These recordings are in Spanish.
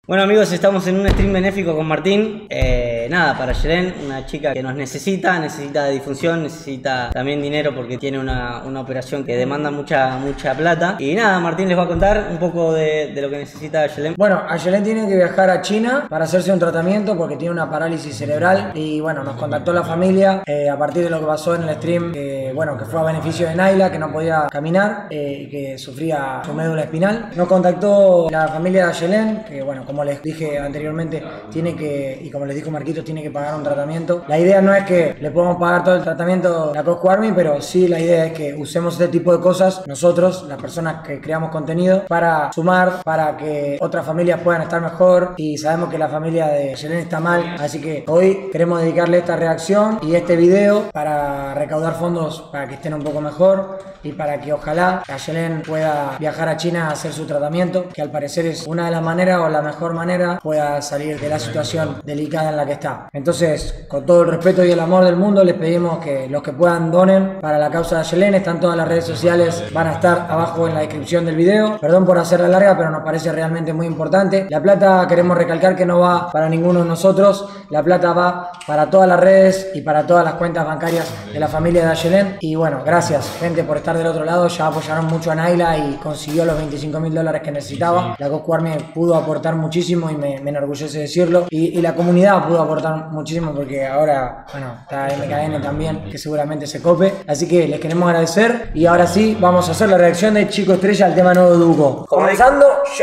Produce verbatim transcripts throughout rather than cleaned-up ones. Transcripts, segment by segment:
Bueno amigos, estamos en un stream benéfico con Martín. Eh, nada, para Yelén, una chica que nos necesita, necesita de difusión, necesita también dinero porque tiene una, una operación que demanda mucha, mucha plata. Y nada, Martín les va a contar un poco de, de lo que necesita Yelén. Bueno, Yelén tiene que viajar a China para hacerse un tratamiento porque tiene una parálisis cerebral. Y bueno, nos contactó la familia eh, a partir de lo que pasó en el stream, que bueno, que fue a beneficio de Naila, que no podía caminar eh, y que sufría su médula espinal. Nos contactó la familia de Yelén, que bueno, como les dije anteriormente, tiene que, y como les dijo Marquitos, tiene que pagar un tratamiento. La idea no es que le podamos pagar todo el tratamiento a la Coscu Army, pero sí la idea es que usemos este tipo de cosas nosotros, las personas que creamos contenido, para sumar, para que otras familias puedan estar mejor. Y sabemos que la familia de Yelén está mal, así que hoy queremos dedicarle esta reacción y este video para recaudar fondos para que estén un poco mejor y para que ojalá Yelén pueda viajar a China a hacer su tratamiento, que al parecer es una de las maneras o la mejor manera pueda salir de la situación delicada en la que está. Entonces, con todo el respeto y el amor del mundo, les pedimos que los que puedan donen para la causa de Yelén. Están todas las redes sociales, van a estar abajo en la descripción del video. Perdón por hacerla larga, pero nos parece realmente muy importante. La plata, queremos recalcar que no va para ninguno de nosotros. La plata va para todas las redes y para todas las cuentas bancarias de la familia de Yelén. Y bueno, gracias gente por estar del otro lado. Ya apoyaron mucho a Naila y consiguió los veinticinco mil dólares que necesitaba. La Coscu Army pudo aportar muchísimo y me, me enorgullece decirlo. Y, y la comunidad pudo aportar muchísimo porque ahora, bueno, está M K N también, que seguramente se cope. Así que les queremos agradecer. Y ahora sí, vamos a hacer la reacción de Chico Estrella al tema nuevo de Duco. Comenzando ya.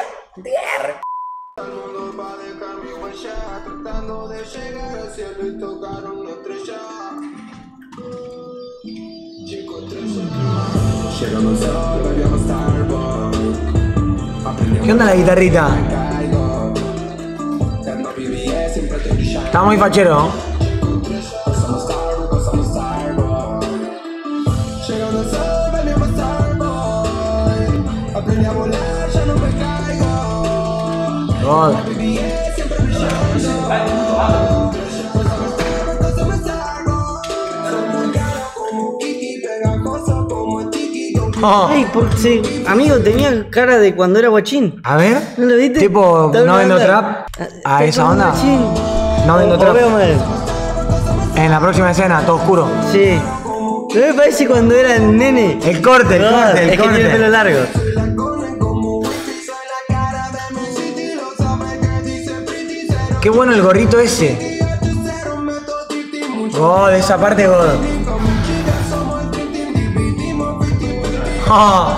¿Qué onda la guitarrita? Está muy fachero, ¿no? God. Oh. Hey, por, sí, amigo, tenía cara de cuando era guachín. A ver, ¿no lo viste? Tipo, no vendo trap. A esa onda. Guachín. No vendo o, trap. o veo mal. En la próxima escena, todo oscuro. Sí. ¿No me parece cuando era el nene? El corte, el no, corte, el es corte. que tiene el pelo largo. Qué bueno el gorrito ese. God, esa parte God. Oh.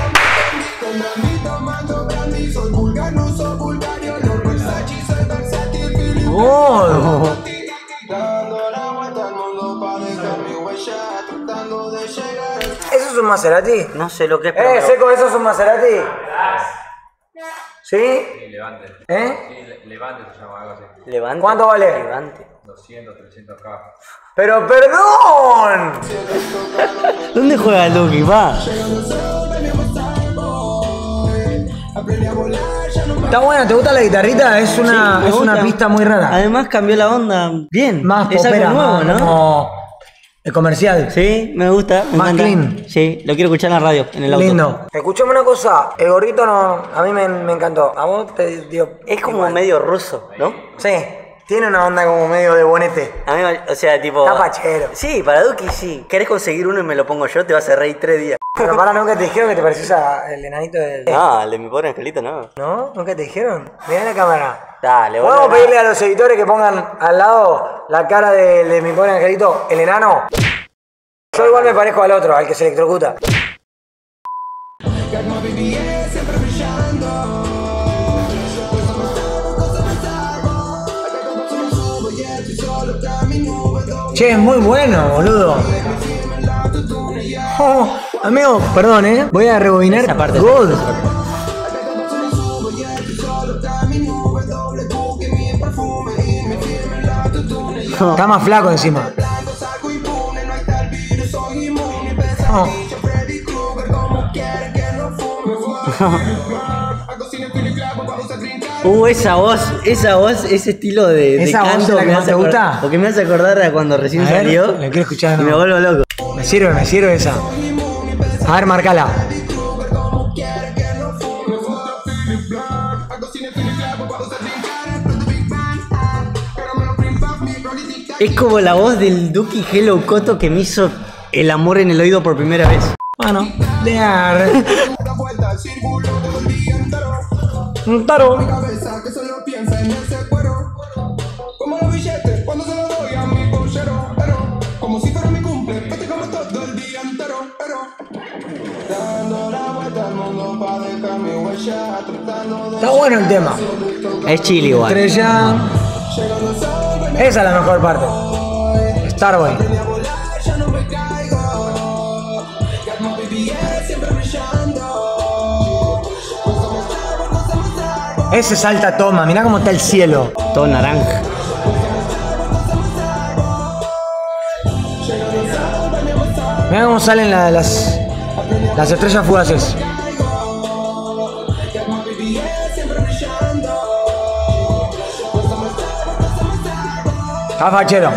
Oh. ¿Eso es un Maserati? No sé lo que es. Eh, Seco, ¿eso es un Maserati? ¿Sí? Sí, Levante. ¿Eh? Sí, Levante se llama algo así. Levante. ¿Cuánto vale? Levante. doscientos, trescientos K. ¡Pero perdón! ¿Dónde juega Lucky, va? Está buena, ¿te gusta la guitarrita? Es una, Sí, es una gusta. pista muy rara. Además cambió la onda bien. Más es popera, algo nuevo, más ¿no? como el comercial. Sí, me gusta. Me Más encanta. clean. Sí, lo quiero escuchar en la radio, en el auto. Lindo. Escuchame una cosa, el gorrito no, a mí me, me encantó. A vos te dio. Es como igual. medio ruso, ¿no? Sí, tiene una onda como medio de bonete. A mí, o sea, tipo... Está pachero. Sí, para Duki sí. ¿Querés conseguir uno y me lo pongo yo? Te vas a reír tres días. Pero para, nunca te dijeron que te pareces al enanito del. No, el de mi pobre angelito no. ¿No? ¿Nunca te dijeron? Mirá la cámara. Dale, ¿Podemos boludo. pedirle a los editores que pongan al lado la cara de, de mi pobre angelito, el enano? Yo igual me parezco al otro, al que se electrocuta. Che, es muy bueno, boludo. Oh, amigo, perdón, eh. Voy a rebobinar. Esa parte, God. esa parte. Está más flaco encima. Oh. Uh, esa voz, esa voz, ese estilo de, de ¿Esa voz canto es la que me más hace te gusta? acordar- Porque me hace acordar a cuando recién A ver, salió. la quiero escuchar de Y me nuevo. vuelvo loco. Me sirve, me sirve esa. A ver, marcala. Es como la voz del Duki Hello Koto que me hizo el amor en el oído por primera vez. Bueno, de ar. Un taro. Está bueno el tema. Es chill igual. Estrella. Esa es la mejor parte. Starboy. Ese salta toma, mirá cómo está el cielo. Todo naranja. Mirá cómo salen la- las, las estrellas fugaces. Está fachero.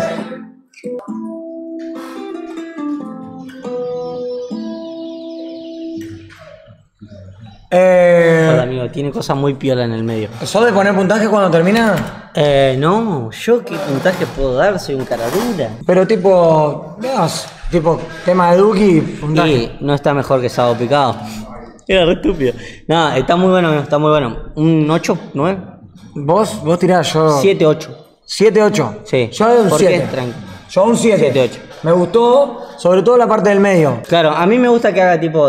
Eh, Hola amigo, tiene cosas muy piola en el medio. ¿Sos de poner puntaje cuando termina? Eh, no, yo qué puntaje puedo dar, soy un cara dura. Pero tipo, veas, tipo tema de Duki, puntaje. Y no está mejor que Sábado Picado. Era re estúpido. No, está muy bueno, está muy bueno. Un ocho, nueve, Vos, vos tirás, yo. siete, ocho. siete, ocho. Sí. Yo un ¿Por qué? siete. Tranqui. Yo un siete. siete, ocho. Me gustó, sobre todo la parte del medio. Claro, a mí me gusta que haga tipo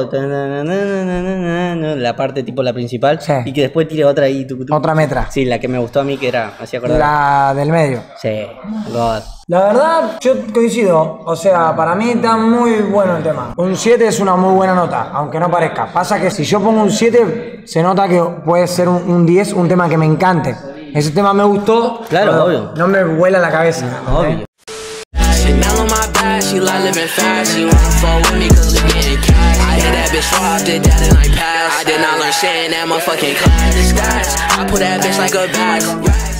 la parte tipo la principal Sí. y que después tire otra ahí. tucu, tucu. Otra metra. Sí, la que me gustó a mí que era, así acordar. La del medio. Sí, God. La verdad, yo coincido. O sea, para mí está muy bueno el tema. Un siete es una muy buena nota, aunque no parezca. Pasa que si yo pongo un siete, se nota que puede ser un, un diez, un tema que me encante. Ese tema me gustó. Claro, pero obvio. No me vuela la cabeza. Obvio. Chanel on my back, she like living fast. She wanna fuck with me cause we getting cash. I hit that bitch raw, did that in like past. I did not learn shit in that motherfucking class. I put that bitch like a bag.